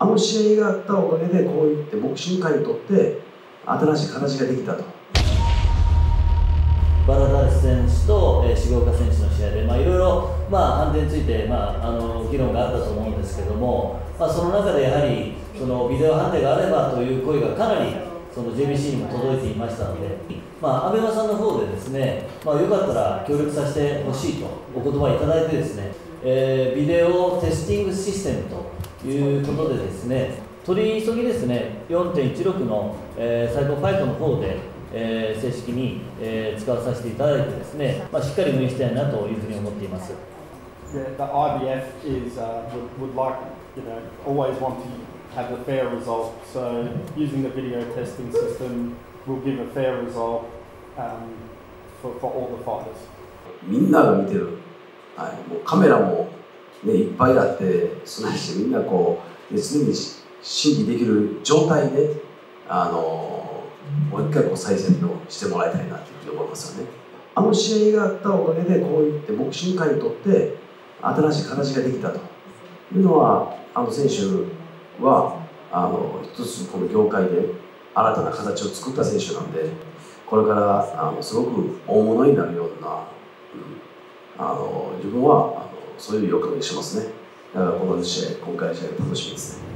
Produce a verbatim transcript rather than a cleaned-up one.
あの試合があったおかげでこういってボクシング界にとって新しい形ができたと。 バラダルス選手と、えー、重岡選手の試合で、まあ、いろいろ、まあ、判定について、まあ、あの議論があったと思うんですけども、まあ、その中でやはりそのビデオ判定があればという声がかなりその ジェービーシー にも届いていましたので、まあ、アベマさんの方でですね、まあ、よかったら協力させてほしいとお言葉いただいてですね、えー、ビデオテスティングシステムということでですね、取り急ぎですね よんてんいちろく の、えー、サイコファイトの方で、えー、正式に、えー、使わさせていただいてですね、まあ、しっかり運営したいなというふうに思っています。 Yeah, the I B F is uh, would, would like, you know, always want to have a fair result. So using the video testing system will give a fair result um, for, for all the fighters. みんなが見てる、はい、もうカメラも、ね、いっぱいあって、そのしみんなこう、ね、常に審議できる状態で、あのもう一回こう再戦をしてもらいたいなというふうに思いますよね。あの試合があったおかげでこういってボクシング界にとって新しい形ができたというのは、あの選手はあの一つこの業界で新たな形を作った選手なんで、これからあのすごく大物になるような、うん、あの自分はあのそういう予感がしますね。だからこの試合、今回の試合が楽しみですね。